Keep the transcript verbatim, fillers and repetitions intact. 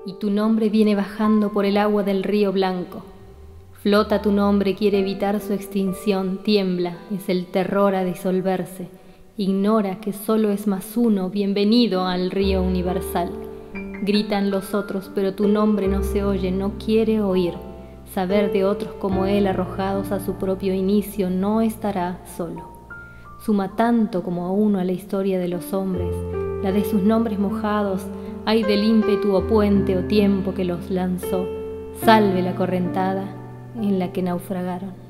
y tu nombre viene bajando por el agua del río blanco. Flota tu nombre, quiere evitar su extinción, tiembla, es el terror a disolverse. Ignora que solo es más uno, bienvenido al río universal. Gritan los otros, pero tu nombre no se oye, no quiere oír. Saber de otros como él arrojados a su propio inicio no estará solo. Suma tanto como a uno a la historia de los hombres, la de sus nombres mojados, ay del ímpetu o puente o tiempo que los lanzó, salve la correntada en la que naufragaron.